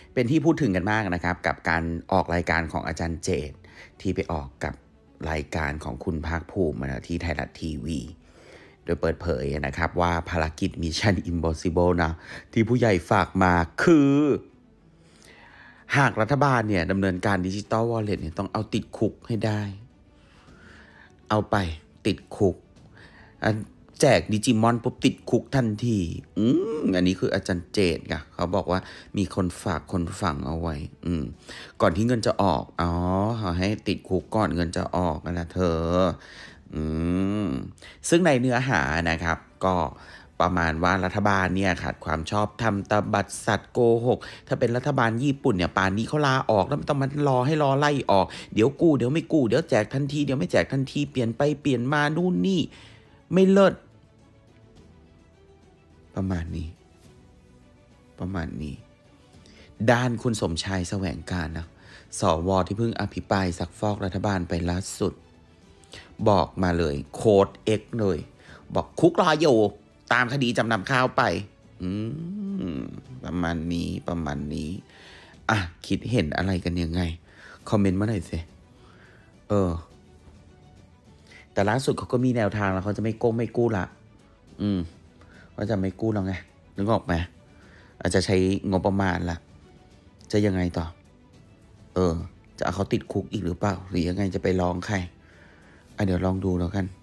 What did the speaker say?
เป็นที่พูดถึงกันมากนะครับกับการออกรายการของอาจารย์เจตที่ไปออกกับรายการของคุณภาคภูมินะที่ไทยรัฐทีวีโดยเปิดเผยนะครับว่าภารกิจ Mission Impossible นะที่ผู้ใหญ่ฝากมาคือหากรัฐบาลเนี่ยดำเนินการดิจิตอลวอลเล็ตเนี่ยต้องเอาติดคุกให้ได้เอาไปติดคุกแจกดิจิมอนปุ๊บติดคุกทันทีอันนี้คืออาจารย์เจตไงเขาบอกว่ามีคนฝากคนฝังเอาไว้ก่อนที่เงินจะออกเขาให้ติดคุกก่อนเงินจะออกนะเธอซึ่งในเนื้อหานะครับก็ประมาณว่ารัฐบาลเนี่ยขาดความชอบธรรมตบัดสัตว์โกหกถ้าเป็นรัฐบาลญี่ปุ่นเนี่ยป่านนี้เขาลาออกแล้วไม่ต้องมารอให้รอไล่ออกเดี๋ยวกู้เดี๋ยวไม่กู้เดี๋ยวแจกทันทีเดี๋ยวไม่แจกทันทีเปลี่ยนไปเปลี่ยนมานู่นนี่ไม่เลิศประมาณนี้ด้านคุณสมชายแสวงการนะสวที่เพิ่งอภิปรายซักฟอกรัฐบาลไปล่าสุดบอกมาเลยโค้ด X เลยบอกคุกรออยู่ตามคดีจำนำข้าวไปประมาณนี้คิดเห็นอะไรกันยังไงคอมเมนต์มาหน่อยสิแต่ล่าสุดเขาก็มีแนวทางแล้วเขาจะไม่กู้ละเขาจะไม่กู้แล้วไงนึกออกไหมอาจจะใช้งบประมาณละจะยังไงต่อจะเอาเขาติดคุกอีกหรือเปล่าหรือยังไงจะไปร้องใครเดี๋ยวลองดูแล้วกัน